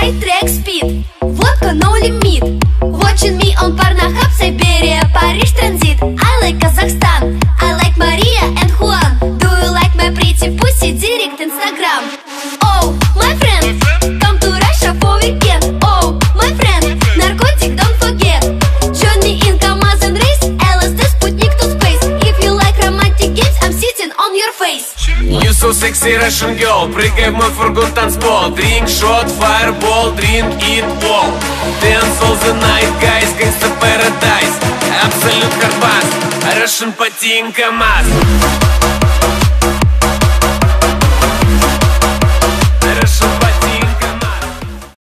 my track speed. Vodka no limit. Watching me on Pornhub, Siberia, Paris transit. I like Kazakhstan, I like Maria and Juan. Do you like my pretty pussy? Direct Instagram. Oh, my friend, come to Russia for weekend. Oh, my friend, narcotic don't forget. Journey in Kamazan race, LSD Sputnik to space. If you like romantic games, I'm sitting on your face. You so sexy Russian girl, прыгай в мой фургон танцпол. Drink shot, fireball, drink it all. Dance all the night, guys, gangsta paradise. Absolute hard bass, Russian потин КамАЗ.